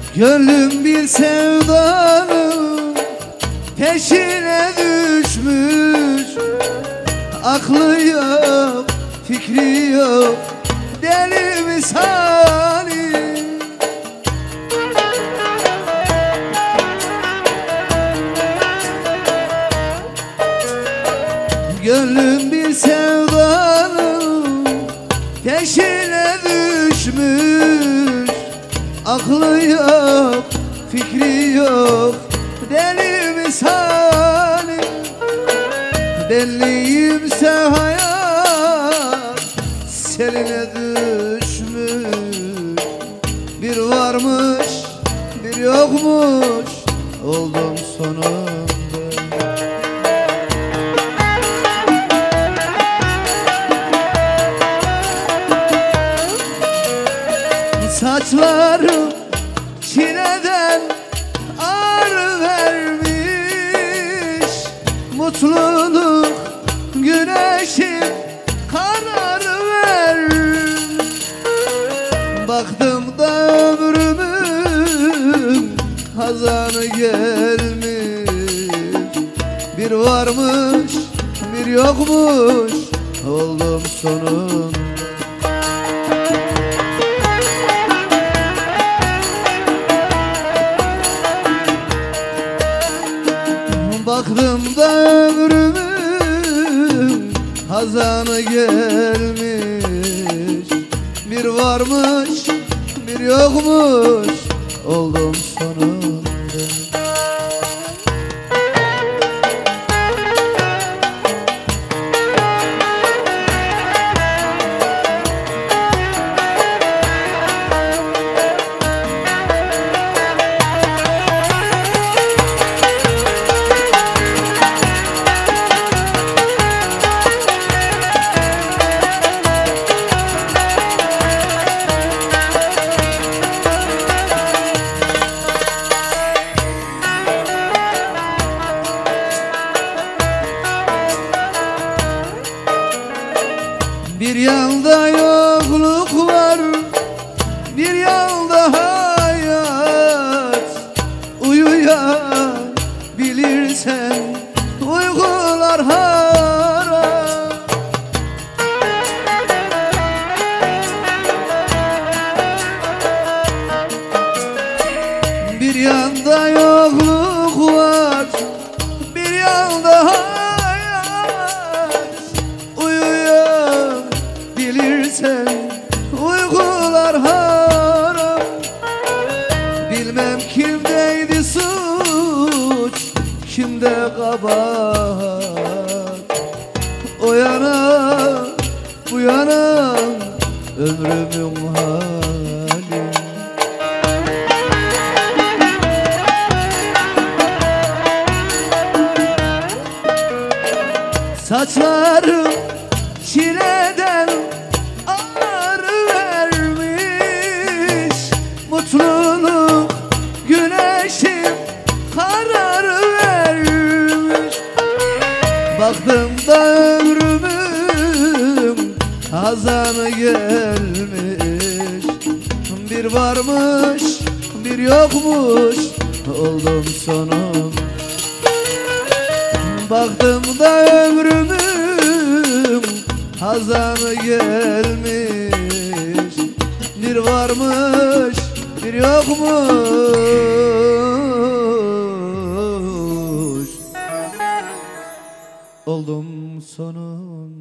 Gönlüm bir sevdanın peşine düşmüş. Aklı yok, fikri yok, deli misali. Gönlüm bir sevdanın peşine düşmüş. Aklı yok, fikri yok, deli misali. Deliyimse hayat seline düşmüş. Bir varmış, bir yokmuş, oldum sonunda. Saçlarım çileden ağır vermiş. Mutluluk güneşim karar vermiş. Baktım da ömrümün hazanı gelmiş. Bir varmış, bir yokmuş, oldum sonunda. Baktım da ömrümün hazanı gelmiş. Bir varmış, bir yokmuş, oldum sonunda. Bir yanda yokluk var, bir yanda hayat. Uyuyabilirsen uykular haram. Bir yanda yokluk var, bir yanda hayat. Bilirsen uykular haram. Bilmem kimdeydi suç, kimde kabahat. O yana bu yana ömrümün hali. Saçlarım çileden ağır vermiş. Mutluluk güneşim karar vermiş. Baktım da ömrümün hazanı gelmiş. Bir varmış, bir yokmuş, oldum sonum. Baktım da ömrümün hazanı gelmiş. Bir varmış, bir yokmuş, oldum sonunda.